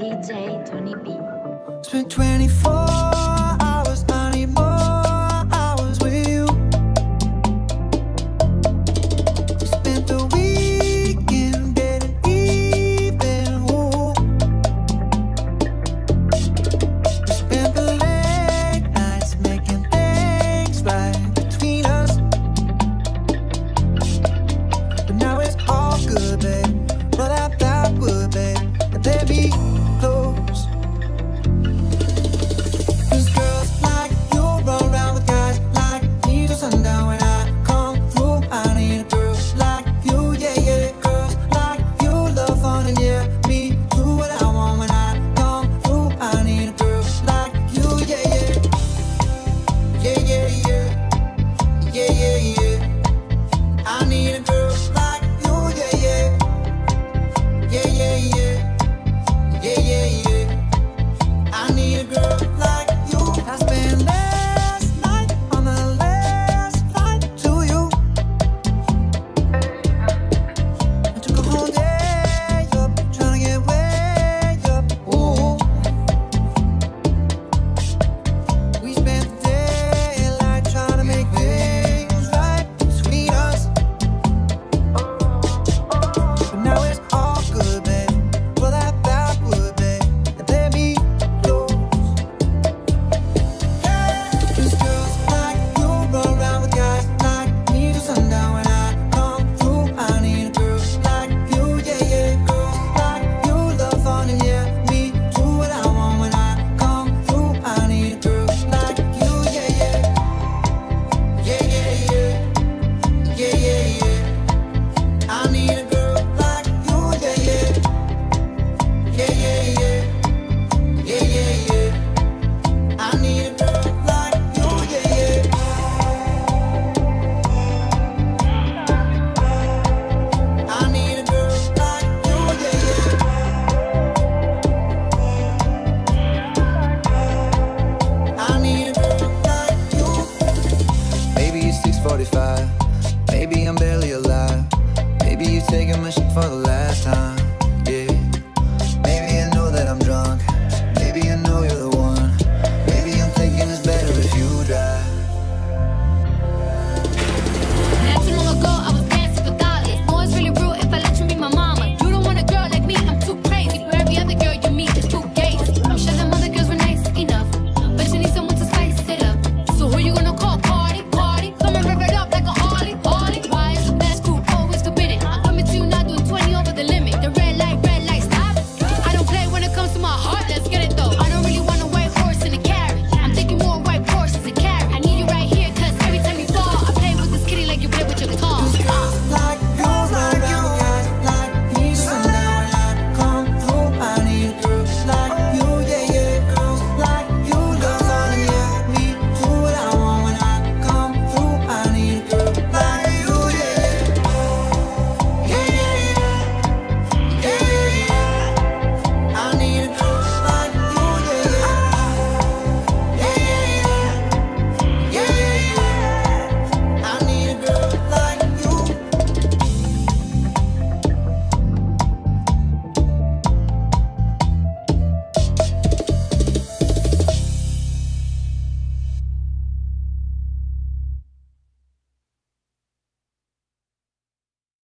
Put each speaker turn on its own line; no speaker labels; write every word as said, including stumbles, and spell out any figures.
D J Tony B.
Spent twenty-four hours, I need more hours with you. We spent the weekend getting even, ooh. We spent the late nights making things right between us. But now it's all good, babe. Roll out that wood, babe, and let me close. Cause girls like you run around with guys like me till sundown. When I come through, I need a girl like you, yeah, yeah. Girls like you love fun and yeah, me do what I want. When I come through, I need a girl like you, yeah, yeah. Yeah, yeah, yeah. Yeah, yeah, yeah. I need a girl like you, yeah, yeah. Yeah, yeah, yeah. Yeah, yeah, yeah. I need a girl like you. I spent last night on the last flight to you. I took a whole day up, trying to get way up. Ooh. We spent the daylight trying to make things right between us. But now it's all good, babe. Roll that backward, babe, and let me close. Cause girls like you run around with guys like me till sundown. When I come through, I need a girl like you, yeah, yeah. Girls like you love fun and yeah, me do what I want. When I come through, I need a girl like you, yeah, yeah. Yeah, yeah, yeah. Yeah, yeah, yeah. I need a girl like you, yeah, yeah. Yeah, yeah, yeah. Yeah, yeah, yeah. I need a girl like you, yeah, yeah. I need a girl like you, yeah, yeah. I need a girl like you.
Maybe it's six forty-five. Maybe I'm barely alive. Maybe you taking my shit for the